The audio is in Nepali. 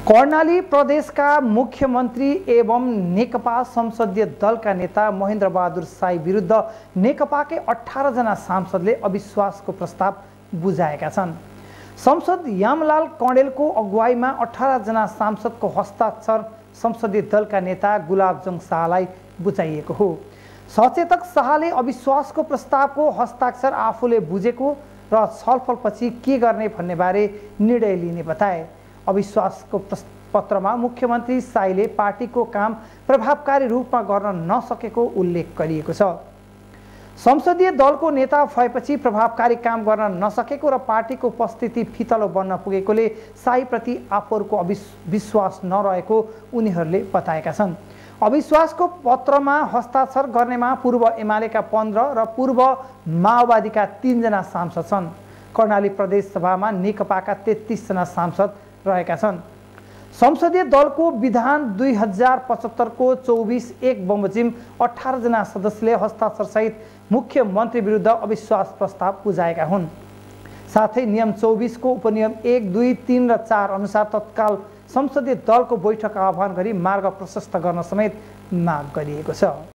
कर्णाली प्रदेशका मुख्यमन्त्री एवं नेकपा संसदीय दलका नेता महेन्द्र बहादुर साई विरुद्ध नेकपाकै 18 जना सांसदले अविश्वासको प्रस्ताव बुझाएका छन्। संसद यामलाल कँडेलको अगुवाईमा 18 जना सांसदको हस्ताक्षर संसदीय दलका नेता गुलाबजङ शाहलाई बुझाइएको हो। सचेतक शाहले अविश्वासको प्रस्तावको हस्ताक्षर आफूले बुझेको र छलफलपछि के गर्ने भन्ने बारे निर्णय लिने बताए। अविश्वासको पत्रमा मुख्यमन्त्री साईले पार्टीको काम प्रभावकारी रूपमा गर्न नसकेको उल्लेख गरिएको छ। संसदीय दलको नेता भएपछि प्रभावकारी काम गर्न नसकेको र पार्टीको उपस्थिति फितलो बन्न पुगेकोले साईप्रति आफूहरूको विश्वास नरहेको उनीहरूले बताएका छन्। अविश्वासको पत्रमा हस्ताक्षर गर्नेमा पूर्व एमालेका 15 र पूर्व माओवादीका 3 जना सांसद छन्। कर्णाली प्रदेश सभामा नेकपाका 33 जना सांसद रहेका छन्। संसदीय दलको विधान 2075 को 24(1) बमोजिम 18 जना सदस्यले हस्ताक्षरसहित मुख्यमन्त्री विरुद्ध अविश्वास प्रस्ताव बुझाएका हुन्। साथै नियम 24 को उपनियम 1, 2, 3 र 4 अनुसार तत्काल संसदीय दलको बैठक आह्वान गरी मार्ग प्रशस्त गर्न समेत माग गरिएको छ।